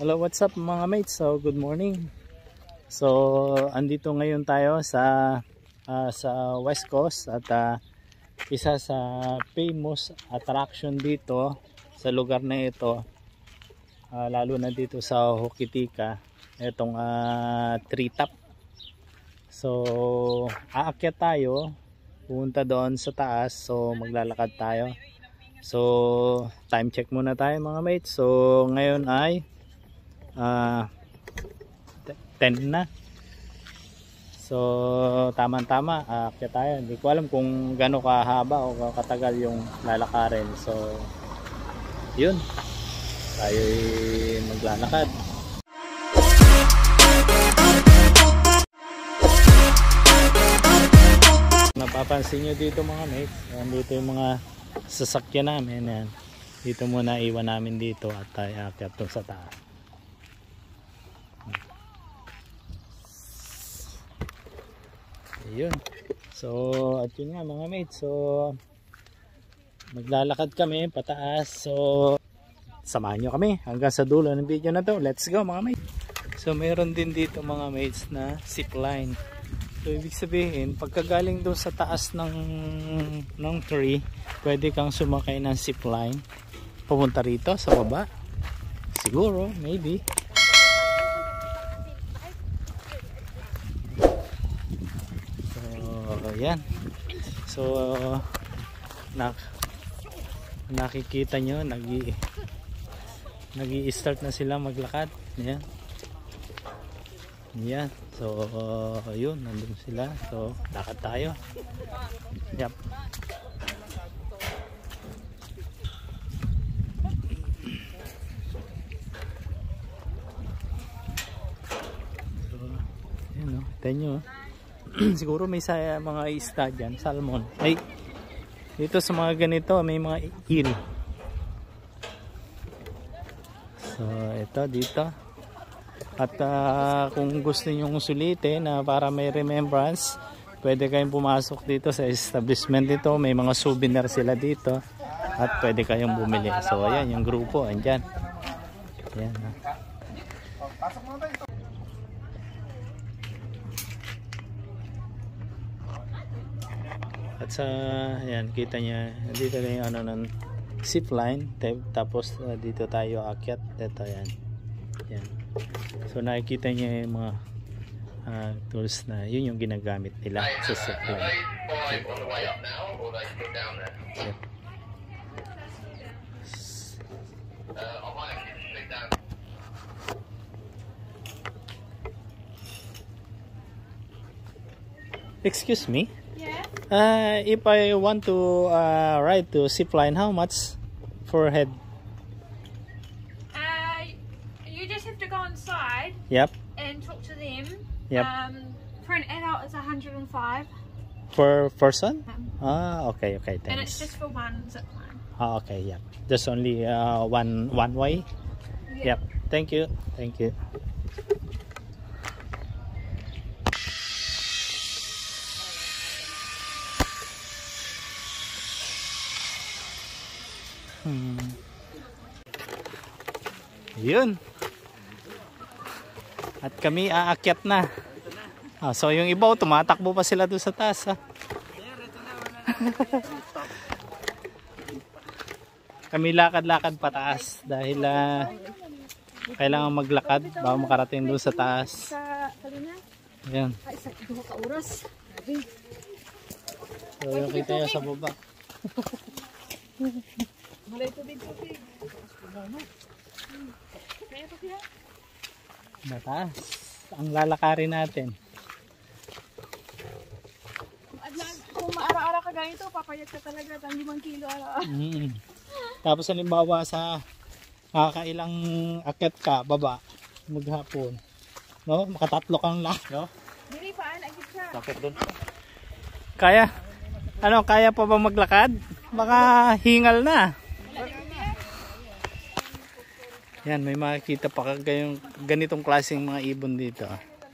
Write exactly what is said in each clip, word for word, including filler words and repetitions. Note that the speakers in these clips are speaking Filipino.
Hello, what's up mga mates? So, good morning. So, andito ngayon tayo sa uh, sa West Coast at uh, isa sa famous attraction dito sa lugar na ito, uh, lalo na dito sa Hokitika, itong uh, treetop. So, aakyat tayo, pupunta doon sa taas. So, maglalakad tayo. So, time check muna tayo mga mates. So, ngayon ay Uh, ten na. So tamang tama, aakyat tayo. Hindi ko alam kung gaano kahaba o katagal yung lalakarin. So yun, tayo maglalakad. Napapansin nyo dito mga mates, dito yung mga sasakyan namin. Yan. Dito muna iwan namin dito at tayo aakyat dun sa taas. Ayun. So, at yun nga mga mates. So, maglalakad kami pataas. So, samahan nyo kami hanggang sa dulo ng video na to. Let's go mga mates. So, mayroon din dito mga mates na zipline. So, ibig sabihin, pagkagaling doon sa taas ng, ng tree, pwede kang sumakay ng zipline. Pumunta rito sa baba. Siguro, maybe. Ayan. So nak nakikita nyo nagi nagi-start na sila maglakad. Ayan. Ayan. So uh, yun, nandun sila. So lakad tayo. Yep. So ayan o, tignan nyo. Siguro may sa mga isda dyan, salmon. Ay, dito sa mga ganito may mga eel. So ito dito. At uh, kung gusto nyong sulitin na uh, para may remembrance, pwede kayong pumasok dito sa establishment dito. May mga souvenir sila dito at pwede kayong bumili. So ayan yung grupo, andyan. Ayan. At sa ayan, kita niya dito na yung ano ng zipline, tapos uh, dito tayo akyat. Ito yan. Yan. So nakikita niya yung mga uh, tools na yun yung ginagamit nila sa zipline. Yep. Excuse me? Uh, if I want to uh, ride to zipline, how much for head? Uh, you just have to go inside. Yep. And talk to them. Yep. Um, for an adult, it's one hundred and five. For person? Um, Ah, okay, okay, thanks. and it's just for one zip line. Ah, okay, yep. There's only uh, one one way. Yeah. Yep. Thank you, thank you. Hmm. Yun. At kami aakyat na. Ah, so yung iba tumatakbo pa sila doon sa taas. Ha? Kami lakad-lakad pataas dahil uh, kailangan maglakad bago makarating doon sa taas. Ayan. So yung kita nyo sa baba. Mataas ang lalakarin natin. Kung maara-ara ka ganito, papayat ka talaga ng limang kilo ara. Mm. Tapos halimbawa sa kakailang akyat ka baba maghapon, no, makatatlo kang lang, no? Dili pa an agit siya. Bakit doon? Kaya ano, kaya pa ba maglakad? Baka hingal na. Yan, may makikita pa kayong ganitong klaseng mga ibon dito.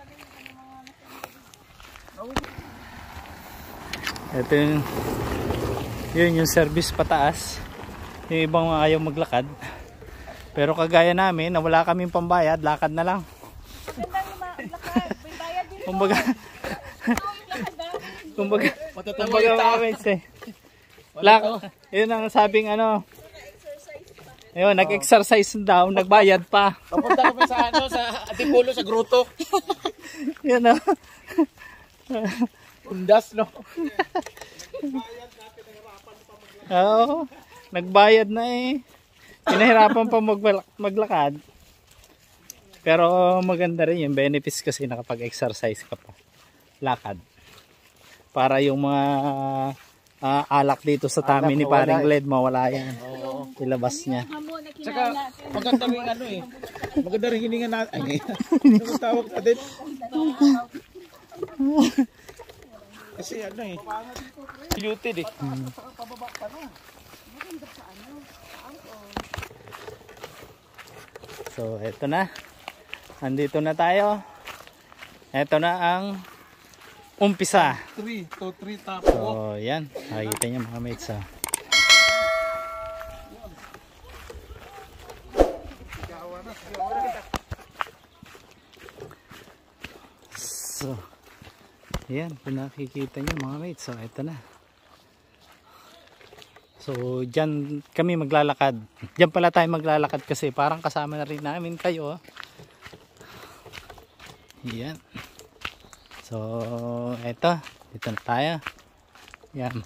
Ito yung, yun yung service pataas. Yung ibang ayaw maglakad, Pero kagaya namin, na wala kaming pambayad, lakad na lang. Maganda yung lakad. May bayad din. Kumbaga, kumbaga, kumbaga mga mates eh. Lak, yun ang sabing ano. Ayun, nag-exercise daw, nagbayad pa. Papunta kami sa ano, sa Antipolo, sa Grotto. Yun o. Undas, no? Oo, nagbayad na eh. Pinahirapan pa magbal- maglakad. Pero maganda rin yung benefits kasi nakapag-exercise ka pa. Lakad. Para yung mga uh, alak dito sa tummy ni Paring Gled, mawala yan. Oo. Ilabas niya. Hamon na Tsaka, kinain natin. maganda rin ano eh. Maganda rin hininga natin. Ay, ano tawag natin? Kasi ano eh. Diluted eh. Hmm. So, eto na. Andito na tayo. Eto na ang umpisa. three to three tapo. So, yan. Nakikita niyo mga mates ha. So, yan. Kung nakikita niyo mga mates. So, eto na. So, dyan kami maglalakad. Dyan pala tayo maglalakad kasi parang kasama na rin namin kayo. Yan. So, eto. Dito na tayo. Yan.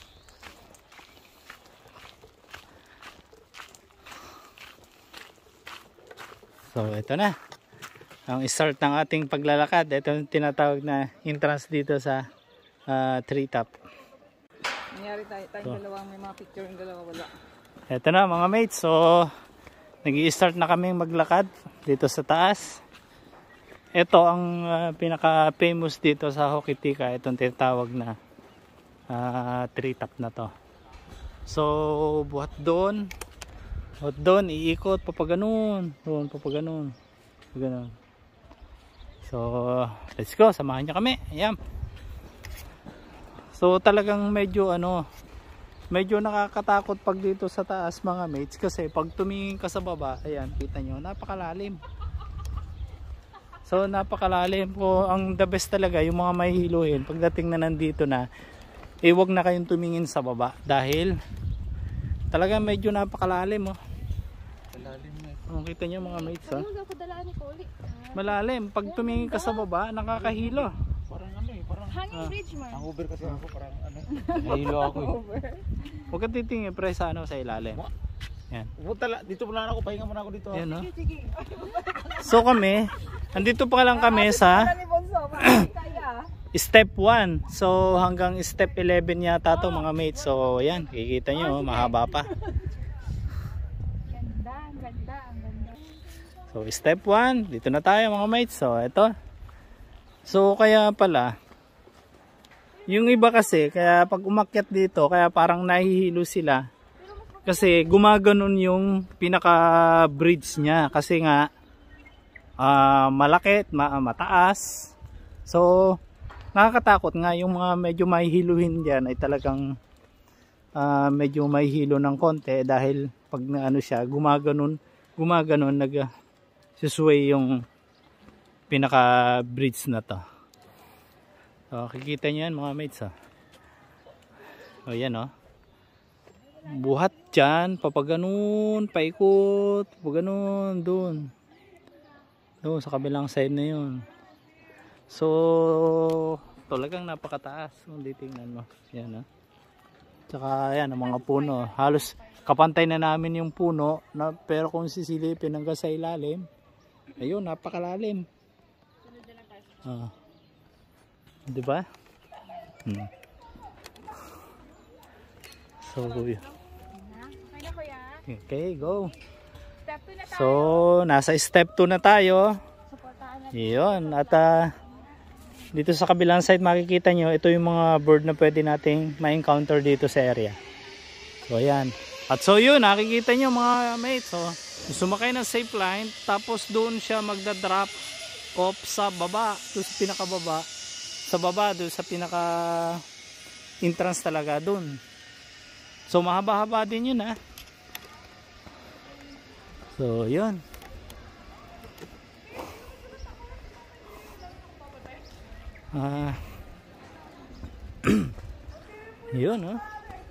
So, eto na. Ang start ng ating paglalakad. Ito yung tinatawag na entrance dito sa uh, treetop. Nangyari tayo, tayong dalawang may mga picture yung dalawa wala. Eto na mga mates. So, nag-i-start na kaming maglakad dito sa taas. Ito ang uh, pinaka-famous dito sa Hokitika. Itong tinatawag na uh, treetop na to. So, buhat doon. Buhat doon, iikot, papaganon. Doon, papaganon. Papaganon. So, let's go. Samahan niyo kami. Ayan. So, talagang medyo ano, medyo nakakatakot pag dito sa taas mga mates. Kasi pag tumingin ka sa baba, ayan, kita nyo, napakalalim. So, napakalalim po. Ang the best talaga, yung mga mahihiluhin, pagdating na nandito na, eh, wag na kayong tumingin sa baba. Dahil, talagang medyo napakalalim, oh. Malalim na. Oh, kita nyo mga mates, oh. Ano ako dalaan ni Koli? Malalim. Pag tumingin ka sa baba, nakakahilo. Parang ano eh, parang Hanging bridge man. ang Uber kasi ako, parang ano. Nahilo ako eh. Huwag ka titingin, pre, sa ano, sa ilalim. Yan. Pumunta la- dito muna ako, pahinga muna ako dito. Yan, no? Sige. So kami, andito pa lang kami sa Ni Bonso, kaya. step one. So hanggang step eleven yata to mga mates. So yan, kikita nyo, mahaba pa. Ganda, ang ganda, ang ganda. So step one, dito na tayo mga mates. So ito. So kaya pala, yung iba kasi, kaya pag umakyat dito, kaya parang nahihilo sila. Kasi gumaganon yung pinaka bridge niya. Kasi nga, uh, malaki, ma mataas. So, nakakatakot nga yung mga medyo mahihiluhin dyan ay talagang uh, medyo mahihilo ng konti. Dahil pag na, ano siya, gumaganon, gumaganon, nag-susway yung pinaka bridge na to. So, kikita nyo yan mga mates. Oh. O yan o. Oh. Buhat dyan, papaganon, paikot, papaganon, doon. Doon, sa kabilang side na yun. So, talagang napakataas. Hindi tingnan mo. Yan o. Oh. Tsaka yan, ang mga puno. Halos kapantay na namin yung puno. Na, pero kung sisilipin hanggang sa ilalim, ayun, napakalalim. Ah. Diba? Hmm. So, Okay na kuya. okay, go. Step two na tayo. So, nasa step two na tayo. Suportahan natin. Iyon. At uh, dito sa kabilang side makikita nyo, ito yung mga bird na pwede nating ma-encounter dito sa area. So, ayan. At so yun, nakikita nyo mga mates. So, sumakay ng safe line, tapos doon siya magda-drop off sa baba. Doon sa pinakababa. Sa baba, doon sa pinaka entrance talaga doon. So mahaba-haba din yun ha. So, yun. Ah. Yun, oh.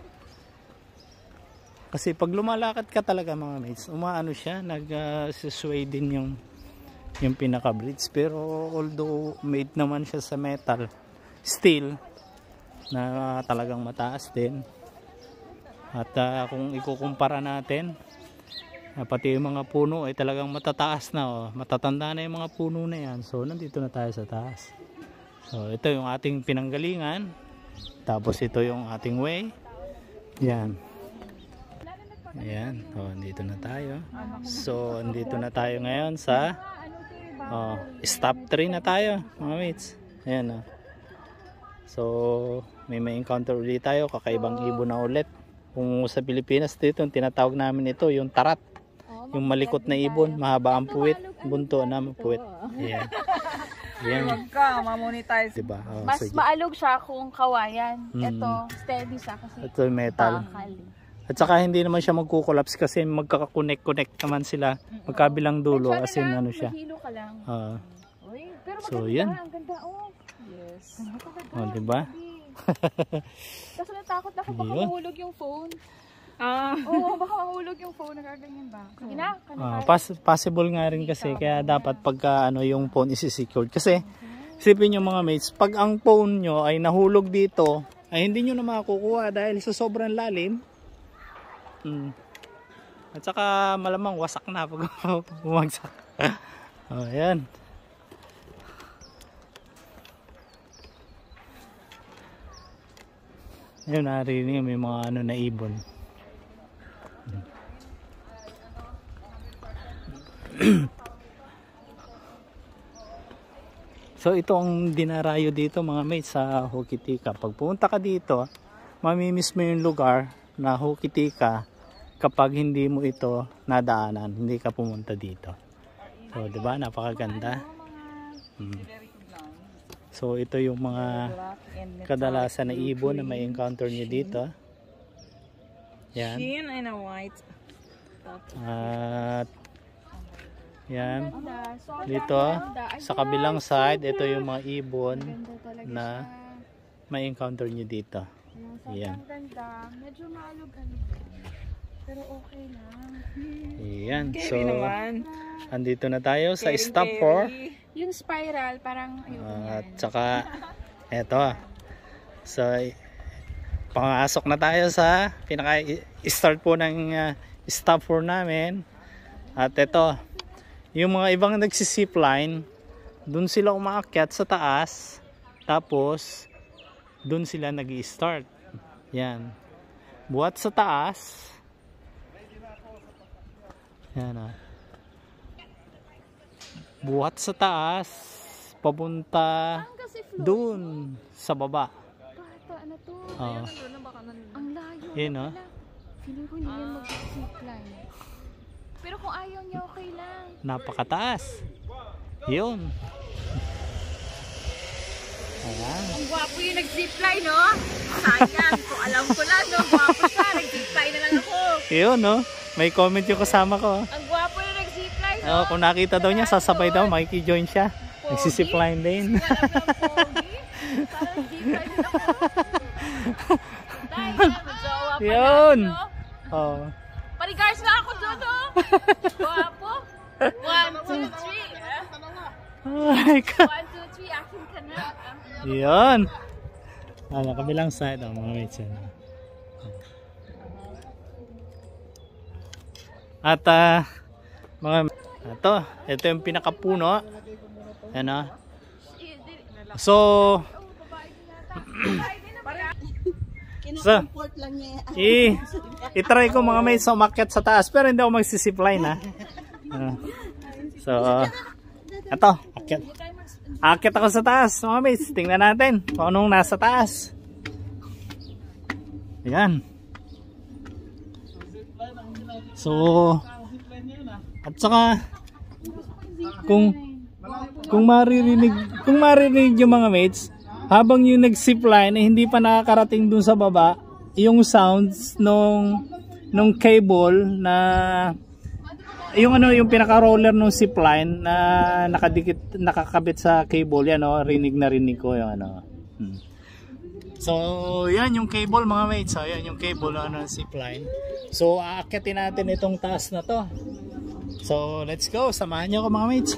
Kasi pag lumalakad ka talaga mga mates, umaano siya, nag-sway uh, din yung yung pinaka bridge, pero although made naman siya sa metal, steel na uh, talagang mataas din. At uh, kung ikukumpara natin, uh, pati yung mga puno ay talagang matataas na, oh. Matatanda na yung mga puno na yan. So nandito na tayo sa taas. So ito yung ating pinanggalingan, tapos ito yung ating way. Yan. Ayan, oh, andito na tayo. So, andito na tayo ngayon sa oh, stop three na tayo, mga mates. Ayan, oh. So, may may encounter ulit tayo, kakaibang ibon na ulit. Kung sa Pilipinas dito, tinatawag namin ito, yung tarat. Yung malikot na ibon, mahaba ang puwit, bunto na puwit. Ayan. Ayan. Huwag ka, mamonetize. Diba? Oh, Mas sige. maalog siya kung kawayan. Mm. Ito, steady siya kasi Ito metal. bakal. At saka hindi naman siya magkukolaps kasi magkakakonect-connect naman sila magkabilang dulo, as in ano siya. Mahilo ka lang. Uh, Uy, pero so, maganda, yan. ang ganda, oh. Yes. Oh, diba? Kasi natakot ako baka Yun. mahulog yung phone. Ah. Oo, baka mahulog yung phone, nagaganyan ba? Sige na, uh, pass possible nga rin kasi, kaya dapat pagka ano yung phone isi-secured. Kasi, isipin nyo mga mates, pag ang phone nyo ay nahulog dito, ay hindi nyo na makukuha dahil sa sobrang lalim. Hmm. At saka malamang wasak na pag bumagsak. Oh, ayan. Ayun, narinig may mga ano na ibon. So ito ang dinarayo dito mga mates sa Hokitika. Pag pumunta ka dito, mamimiss mo yung lugar na Hokitika kapag hindi mo ito nadaanan, hindi ka pumunta dito. So, 'di ba? Napakaganda. Hmm. So, ito yung mga kadalasan na ibon na may encounter niyo dito. Yan. Sheen and a white. At yan. Dito sa kabilang side, ito yung mga ibon na may encounter niyo dito. Yan. Medyo maalog-alog. Pero okay lang. Yan. So, andito na tayo sa stop four. Yung spiral, parang ayun. At saka, eto. So, pangasok na tayo sa pinaka-start po ng uh, stop four namin. At eto, yung mga ibang nagsisipline, dun sila umaakyat sa taas. Tapos, dun sila nag-i-start. Yan. Buhat sa taas. Yan ah. Buhat sa taas, papunta dun sa baba. Bata, ano to? Uh, Ang layo. yun ah. Feeling ko hindi yan mag-zipline. Pero kung ayaw niya, okay lang. Napakataas. Yun. Ayan. Ang gwapo yung nag-zipline, no? Sayang, kung alam ko lang, no? Gwapo siya, nag-zipline na lang ako. Yun no. May comment yung kasama ko. Ang gwapo yung nag-zipline, no? Oh, kung nakita daw niya, sasabay daw, makiki-join siya. Nagsisipline din. Alam ng pogi. Parang nag-zipline din ako. Dahil nga, magjowa pa Yun. natin, no? Oh. Parigards nga ako doon, no? Gwapo. One, two, three. Oh my God. One, two, three. Action ka na. Yun. Ano, kabilang side. Oh, mga mates yan. At uh, mga ito, ito yung pinakapuno. Ano? So So i i-try ko mga mates sa umakyat sa taas, pero hindi ako magsisipline ha. Uh, so ito, akyat. Akyat ako sa taas mga mates. Tingnan natin kung anong nasa taas. Ayan. So, at saka kung kung maririnig kung maririnig yung mga mates habang yung nag-zipline eh, hindi pa nakakarating dun sa baba yung sounds nung nung cable na yung ano, yung pinaka-roller ng zipline na nakadikit, nakakabit sa cable, yan, oh, rinig na rinig ko yung ano. Hmm. So, yan yung cable mga mates. So, yan yung cable ano, ng zipline. So, aakyatin natin itong taas na to. So, let's go. Samahan nyo ako mga mates.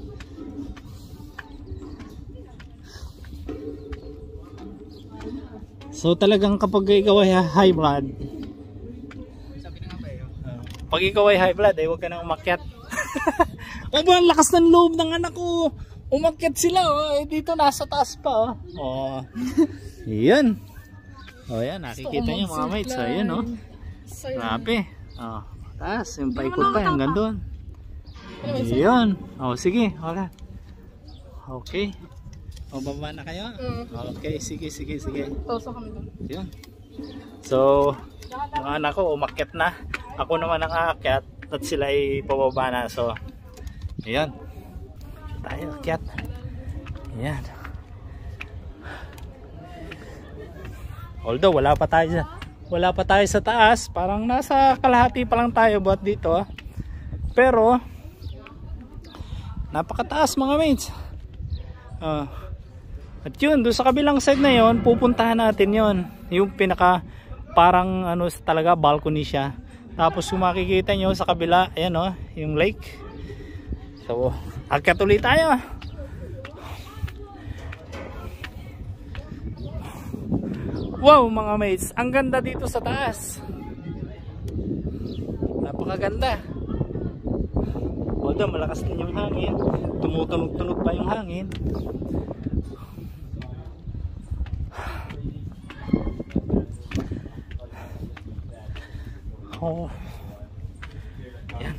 So, talagang kapag ikaw ay high blood, pag ikaw ay high blood, eh, huwag ka na umakyat. Pag ang lakas ng loob ng anak ko, umakyat sila, oh. Eh, dito nasa taas pa, oh. Oh. Yan. Oh, yan, nakikita nyo mga mates. So, yan, oh. Grabe. Oh, taas, yung paikot pa, hanggang doon. Yan. Oh, sige, wala. Okay. O, baba na kayo? Okay, sige, sige, sige. Toso kami doon. Yan. So, yung anak ko umakyat na. Ako naman ang aakyat at sila ay pababa na. So, ayan. Tayo akyat. Ayan. Although wala pa tayo sa wala pa tayo sa taas, parang nasa kalahati pa lang tayo buat dito. Pero napakataas mga mates. Uh, at yun, doon sa kabilang side na yon, pupuntahan natin yon. Yung pinaka parang ano talaga balcony siya. Tapos kung makikita nyo sa kabila, ayan o, yung lake. So, akyat ulit tayo. Wow mga mates, ang ganda dito sa taas. Napakaganda. Although malakas din yung hangin, tumutunog-tunog pa yung hangin. Oh. Yan.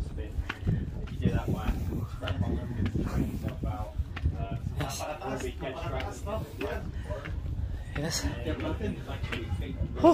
Yes. Yes. Oh.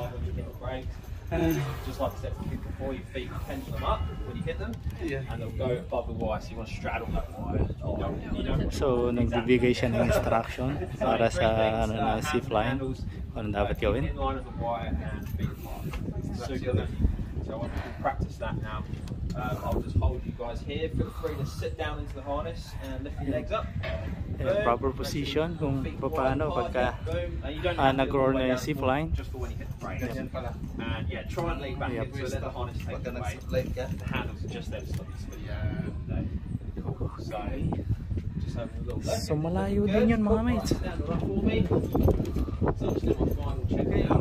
Just like I said before, your feet pinch them up when you hit them, yeah. And they'll go above the wire, so you want to straddle that wire. You don't, you don't so, nagbibigay siya ng instruction para sa ano na zipline kung ano dapat gawin. In line of the wire and feet apart. So, so I want to practice that now. Um, I'll just hold you guys here. Feel free to sit down into the harness and lift your legs up. Yeah, proper position kung paano pagka uh, nag-roll na yung zipline. Just for when you hit the brake. And yeah, try and lay back yep. in so let the harness take the weight. The handles are just there to stop you spinning. Cool. So, just having a little look. So malayo din yun mga mates. Stand up for me. So I'm just doing my final check out.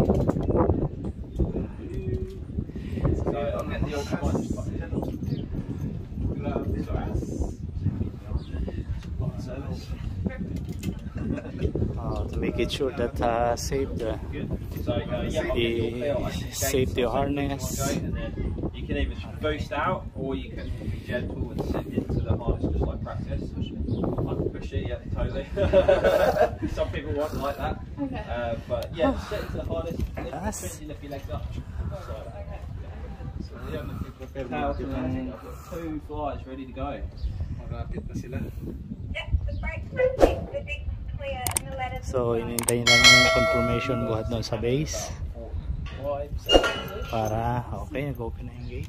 So I'll get the old one. Uh, to make it sure that uh, save the, so, uh, yeah, the safety harness. You can either boost out or you can be gentle and sit into the harness just like practice. I can push it, yeah, totally. Some people want it like that. Okay. Uh, but yeah, sit into the harness, lift, Yes. lift, lift your legs up. So, so yeah, power to landing. I've got two flies ready to go. Malapit na sila. So inintay lang yung confirmation buhat doon sa base para okay, nag-open na yung gate.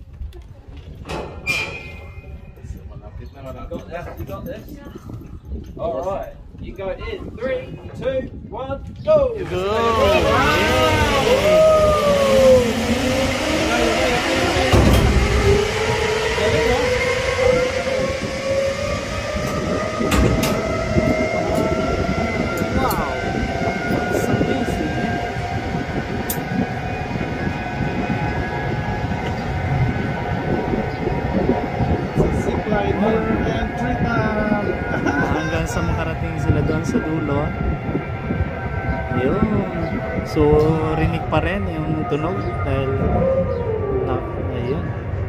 Malapit na, malapit You got na. this? You got this? Alright, you go in. Three, two, one, go! Go! Hanggang sa makarating sila doon sa dulo. Ayun. So rinig pa rin yung tunog dahil na, ayun.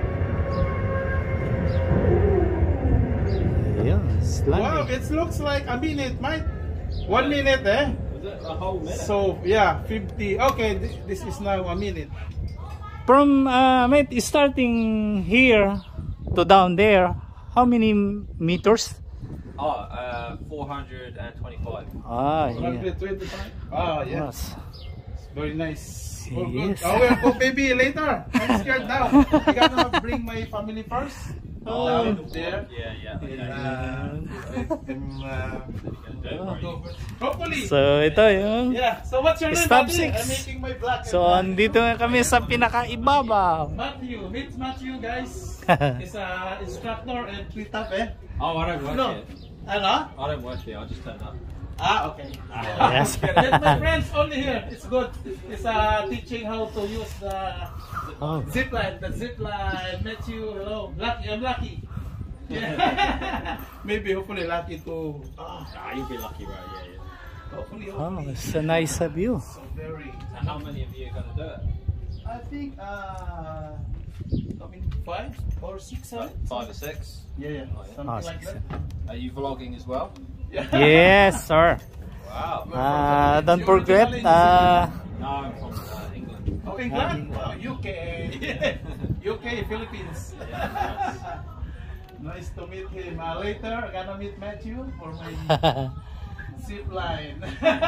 Ayun, Wow, sliding. it looks like a minute, mate. One minute, eh? Was it a whole minute? So, yeah, fifty. Okay, this, this is now a minute. From uh, mate, starting here to down there, how many meters? Oh, uh, four hundred twenty-five. Ah, yeah. one twenty-five. Oh, yeah. Yes. Very nice. Oh, good. Yes. Oh, we'll go baby later. I'm scared now. I gotta bring my family first. Oh. Down there. Yeah, yeah. Okay. Uh, I'm, uh, Don't worry. hopefully. So ito yung Yeah. So what's your name, Stop buddy? six. I'm making my vlog. So andito na kami sa pinakaibabaw. Matthew, meet Matthew, guys. He's a instructor and three top, eh? Oh, I don't work No. here. Ano? I don't work here. I just turned up. Ah, okay. Yes. That's my friends only here. It's good. It's uh, teaching how to use the Oh. zip line. The zip line. Matthew, hello. Lucky, I'm lucky. Yeah. Maybe, hopefully, lucky to. Ah, Ah, you'll be lucky, right? Yeah, yeah. hopefully, Oh, hopefully. it's a nice view. So very. So how many of you are going to do it? I think uh, I mean five or six, seven. Five or six? Yeah, yeah. Oh, yeah. Something Oh, like six, that. Are you vlogging as well? Yeah. Yes, sir. Wow. Uh, don't forget, uh, No, I'm from uh, England. Oh, England? Wow, U K. U K, Philippines. Yeah, Nice to meet him. Uh, later, I'm gonna meet Matthew for my zip line.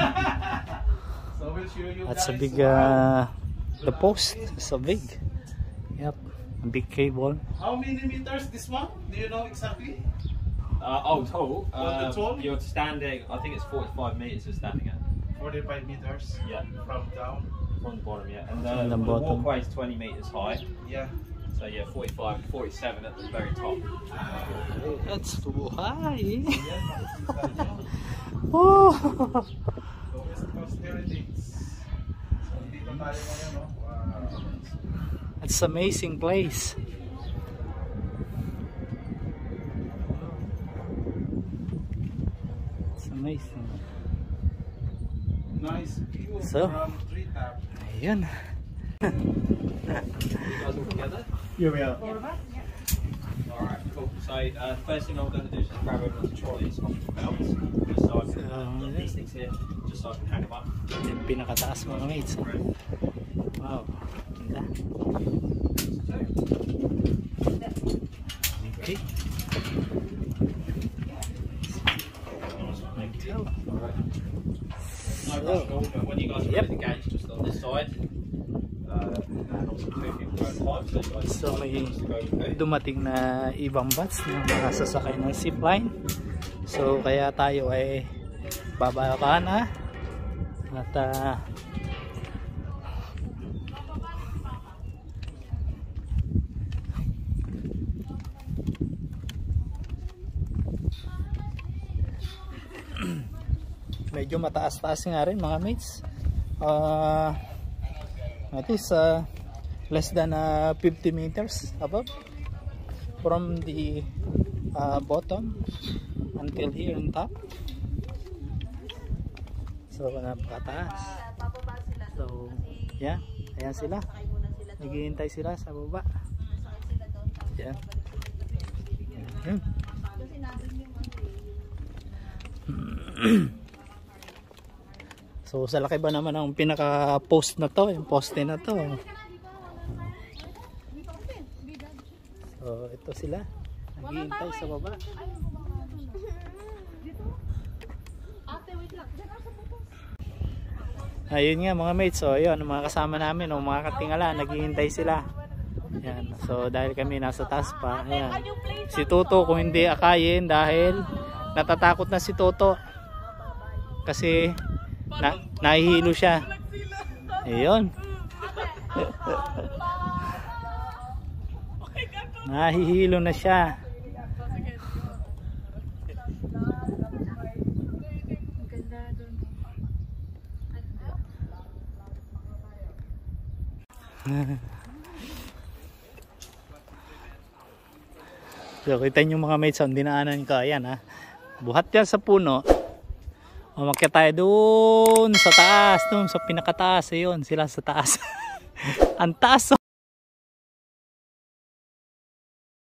So we'll show you that's a guys big, how- uh, the post is so big. Yep, a big cable. How many meters this one? Do you know exactly? Uh, oh, tall. Oh, the Um, tall? You're standing, I think it's forty-five meters you're standing at. forty-five meters. Yeah. From down. From the bottom, yeah. And From the, the the bottom. walkway is twenty meters high. Yeah. So yeah, forty-five, forty-seven at the very top. That's too high. Yeah. Oh. So West Coast Heritage. So dito tayo ngayon, no? Wow. It's amazing place. It's amazing. Nice view So? from treetop. Ayun. You guys all together? Here we are. Alright, cool. So uh, first thing I'm going to do is just grab everyone's trolleys off the belts. Just so I can, Um, got these things here, just so I can hang them up. Yung pinakataas mga mates. oh. Wow. Ganda. Okay. No rush at all, but when you guys are Yep. ready to gauge, just on this side. Uh, and also two people at a time, so you guys So may just go okay. dumating na ibang bats na mga sasakay ng zipline. So kaya tayo ay bababa na. At uh, medyo mataas-taas nga rin mga mates. Uh, at least uh, less than uh, fifty meters above from the uh, bottom until here on top. So napakataas. So yeah, ayan sila. Naghihintay sila sa baba. Yan. Yan. So sa laki ba naman ang pinaka post na to, yung poste na to. So ito sila, naghihintay sa baba. Ayun nga mga mates, so ayun, mga kasama namin, o mga katingala, naghihintay sila. Yan. So dahil kami nasa taas pa, ayan. Si Toto kung hindi akayin dahil natatakot na si Toto. Kasi na, nahihilo siya. Ayun. Nahihilo na siya. So kita nyo mga mates, ang dinaanan ko, ayan ha, buhat yan sa puno. Umakyat tayo doon sa taas, doon sa pinakataas, ayun sila sa taas. Ang taas.